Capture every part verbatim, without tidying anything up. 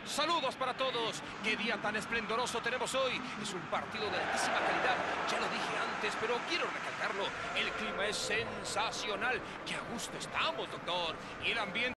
Saludos para todos. Qué día tan esplendoroso tenemos hoy. Es un partido de altísima calidad. Ya lo dije antes, pero quiero recalcarlo. El clima es sensacional. Qué a gusto estamos, doctor. Y el ambiente...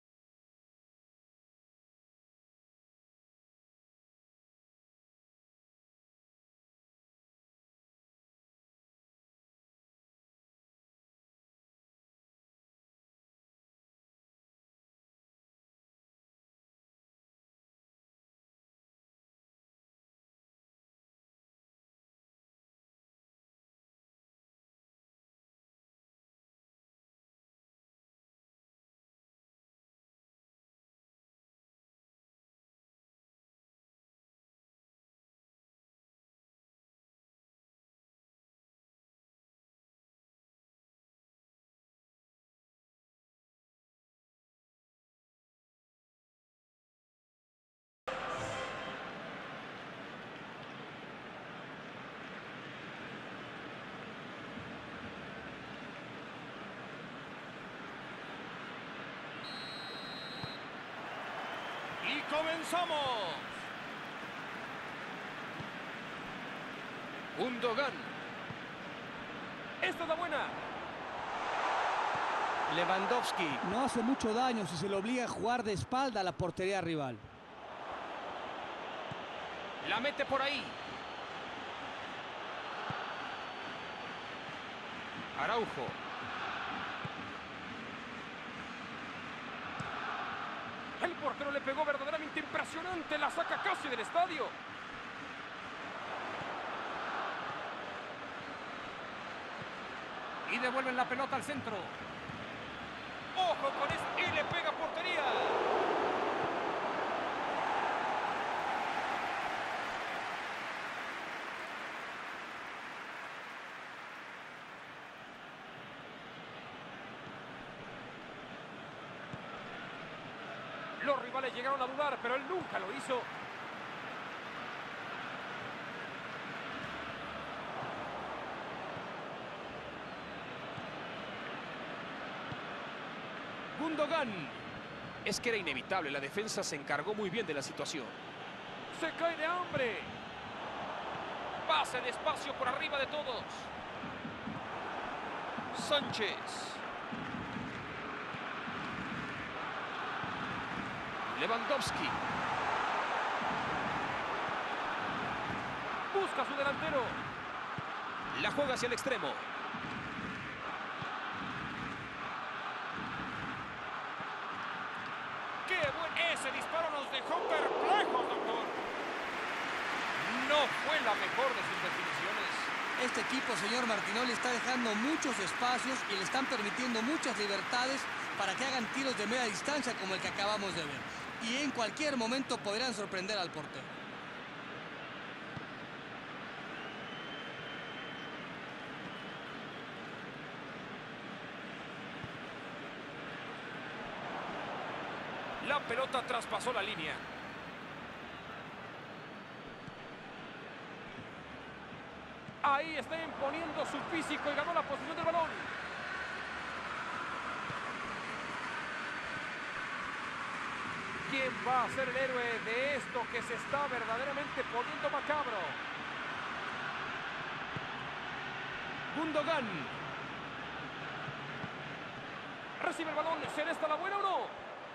¡Y comenzamos! Gundogan. ¡Esta es la buena! Lewandowski. No hace mucho daño si se le obliga a jugar de espalda a la portería rival. La mete por ahí. Araujo. El portero le pegó verdaderamente impresionante. La saca casi del estadio. Y devuelven la pelota al centro. ¡Ojo con esto! Y le pega a portería. Los rivales llegaron a dudar, pero él nunca lo hizo. Gundogan. Es que era inevitable, la defensa se encargó muy bien de la situación. Se cae de hambre. Pasa el espacio por arriba de todos. Sánchez. Lewandowski. Busca a su delantero. La juega hacia el extremo. ¡Qué buen! Ese disparo nos dejó perplejos, doctor. No fue la mejor de sus definiciones. Este equipo, señor Martinoli, está dejando muchos espacios y le están permitiendo muchas libertades para que hagan tiros de media distancia como el que acabamos de ver. Y en cualquier momento podrán sorprender al portero. La pelota traspasó la línea. Ahí está imponiendo su físico y ganó la posición del balón. ¿Quién va a ser el héroe de esto que se está verdaderamente poniendo macabro? Gundogan. Recibe el balón. ¿Será esta la buena o no?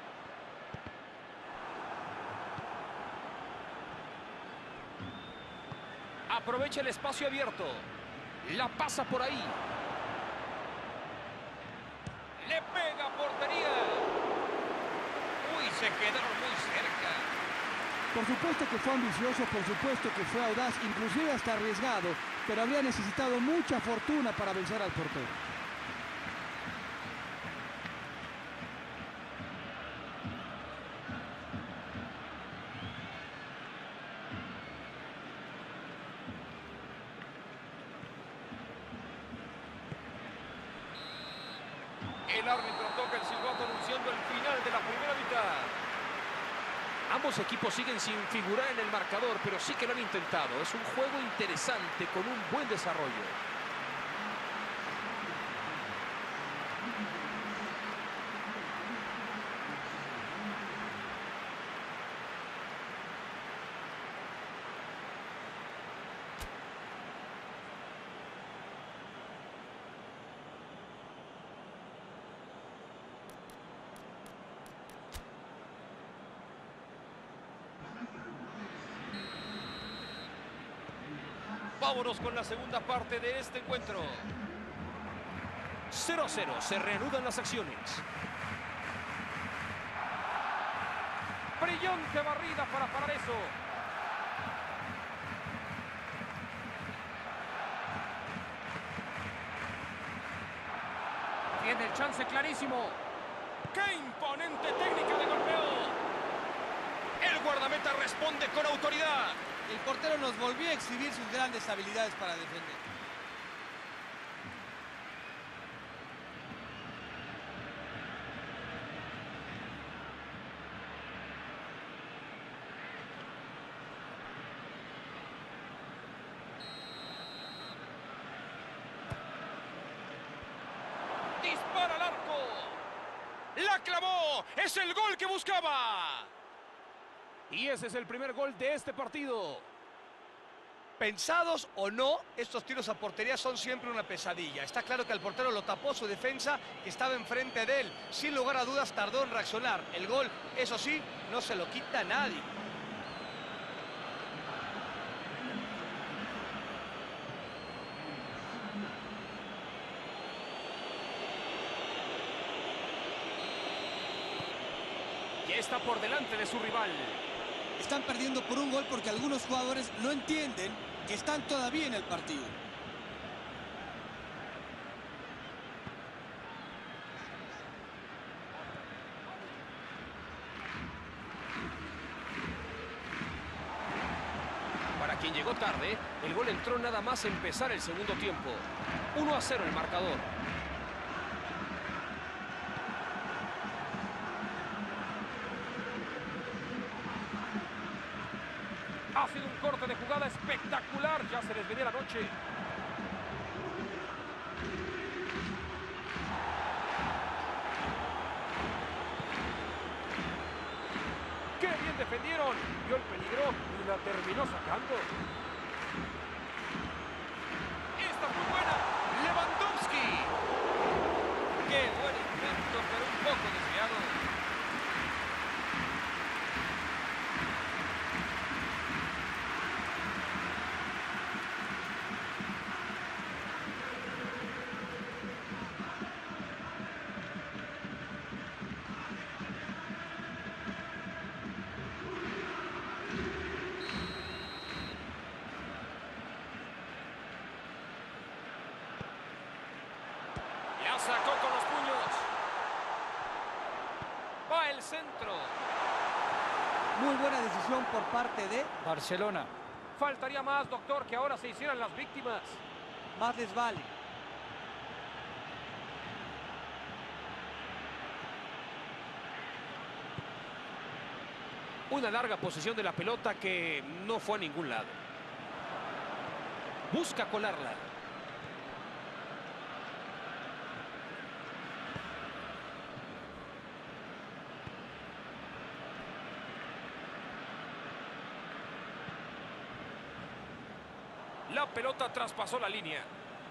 Aprovecha el espacio abierto. La pasa por ahí. Le pega a portería. Uy, se quedaron muy cerca. Por supuesto que fue ambicioso, por supuesto que fue audaz, inclusive hasta arriesgado, pero habría necesitado mucha fortuna para vencer al portero. El árbitro toca el silbato anunciando el final de la primera mitad. Ambos equipos siguen sin figurar en el marcador, pero sí que lo han intentado. Es un juego interesante con un buen desarrollo. Vámonos con la segunda parte de este encuentro. cero a cero, se reanudan las acciones. Brillante barrida para parar eso. Tiene el chance clarísimo. ¡Qué imponente técnica de golpeo! El guardameta responde con autoridad. El portero nos volvió a exhibir sus grandes habilidades para defender. Dispara al arco. ¡La clavó! ¡Es el gol que buscaba! Y ese es el primer gol de este partido. Pensados o no, estos tiros a portería son siempre una pesadilla. Está claro que el portero lo tapó su defensa, que estaba enfrente de él. Sin lugar a dudas, tardó en reaccionar. El gol, eso sí, no se lo quita a nadie. Ya está por delante de su rival. Están perdiendo por un gol porque algunos jugadores no entienden que están todavía en el partido. Para quien llegó tarde, el gol entró nada más empezar el segundo tiempo. uno a cero el marcador. Ha sido un corte de jugada espectacular. Ya se les venía la noche. ¡Qué bien defendieron! Vio el peligro y la terminó sacando. ¡Esta es muy buena! ¡Lewandowski! ¡Qué buen intento, pero un poco desviado! La sacó con los puños. Va el centro. Muy buena decisión por parte de Barcelona. Faltaría más, doctor, que ahora se hicieran las víctimas. más les vale. Una larga posesión de la pelota que no fue a ningún lado. Busca colarla. La pelota traspasó la línea.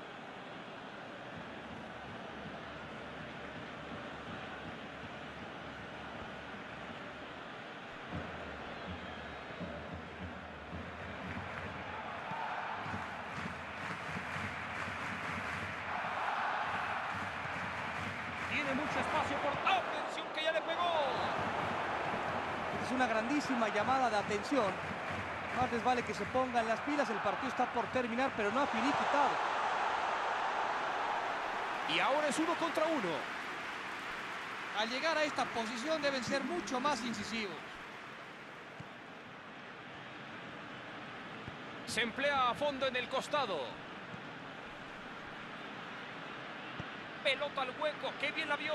Tiene mucho espacio por... ¡Atención que ya le pegó! Es una grandísima llamada de atención. Más les vale que se pongan las pilas. El partido está por terminar, pero no ha finiquitado. Y ahora es uno contra uno. Al llegar a esta posición deben ser mucho más incisivos. Se emplea a fondo en el costado. Pelota al hueco, qué bien la vio.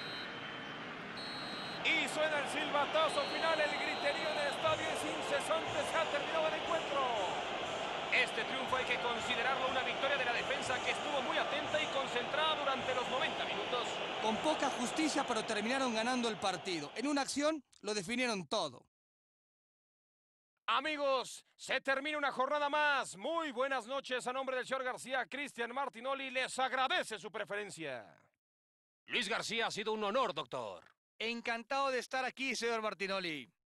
Y suena el silbatazo final, el griterío en el estadio es incesante, se ha terminado el encuentro. Este triunfo hay que considerarlo una victoria de la defensa que estuvo muy atenta y concentrada durante los noventa minutos. Con poca justicia, pero terminaron ganando el partido. En una acción lo definieron todo. Amigos, se termina una jornada más. Muy buenas noches a nombre del señor García. Cristian Martinoli les agradece su preferencia. Luis García, ha sido un honor, doctor. Encantado de estar aquí, señor Martinoli.